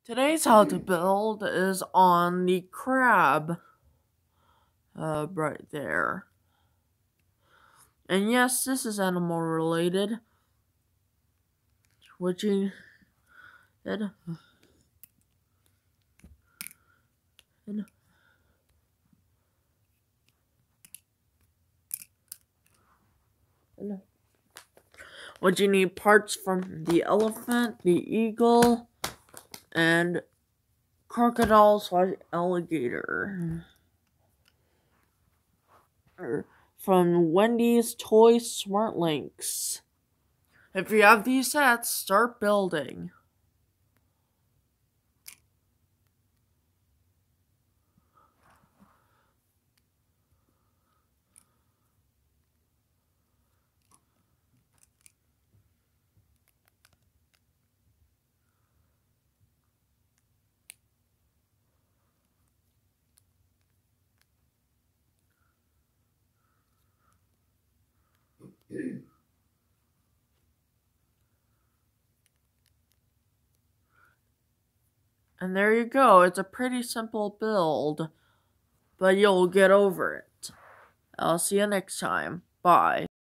Today's how to build is on the crab, right there. And yes, this is animal related, which you did. What you need parts from the elephant, the eagle, and crocodile/alligator. From Wendy's Toy Smart Links. If you have these sets, start building. And there you go. It's a pretty simple build, but you'll get over it. I'll see you next time. Bye.